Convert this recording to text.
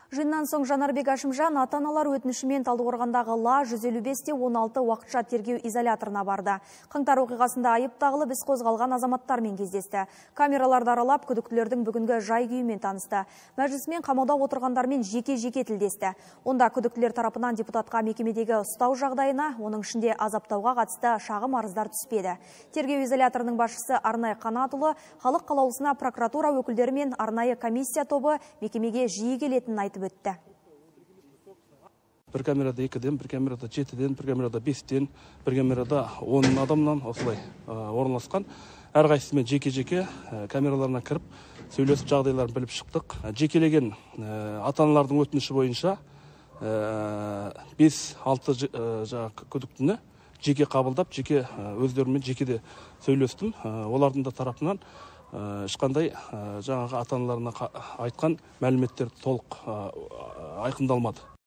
Жиыннан соң Жанарбек Ашымжан ата-аналар өтінішімен Талдықорғандағы Ла 155-те 16 уақытша тергеу изоляторына барды. Қаңтар оқиғасында айып тағылып іс қозғалған азаматтармен кездесті. Камераларды аралап, күдіктілердің бүгінгі жай-күйімен танысты. Мәжілісмен қамауда отырғандармен жеке-жеке тілдесті. Онда күдіктілер тарапынан депутатқа мекемедегі ұстау жағдайына, оның ішінде азаптауға қатысты шағым арыздар түспеді. Тергеу изоляторының басшысы Арнай Қанатұлы халық қалаулысына прокуратура өкілдері мен арнайы комиссия тобы мекемеге жиі келетінін айтып өтті. Бір камерада 2-ден, бір камерада 7-ден, бір камерада 5-ден, бір камерада 10 адамнан осылай орналасқан. Әрқайсысымен жеке-жеке камераларына кіріп, сөйлесіп жағдайларын біліп шықтық. Жекелеген ата-аналардың өтініші бойынша 5-6 күдіктіні жеке қабылдап, жеке өздерімен жекеде сөйлестім. Олардың да тарапынан ешқандай жаңағы ата-аналарына айтқан мәліметтер толық айқындалмады.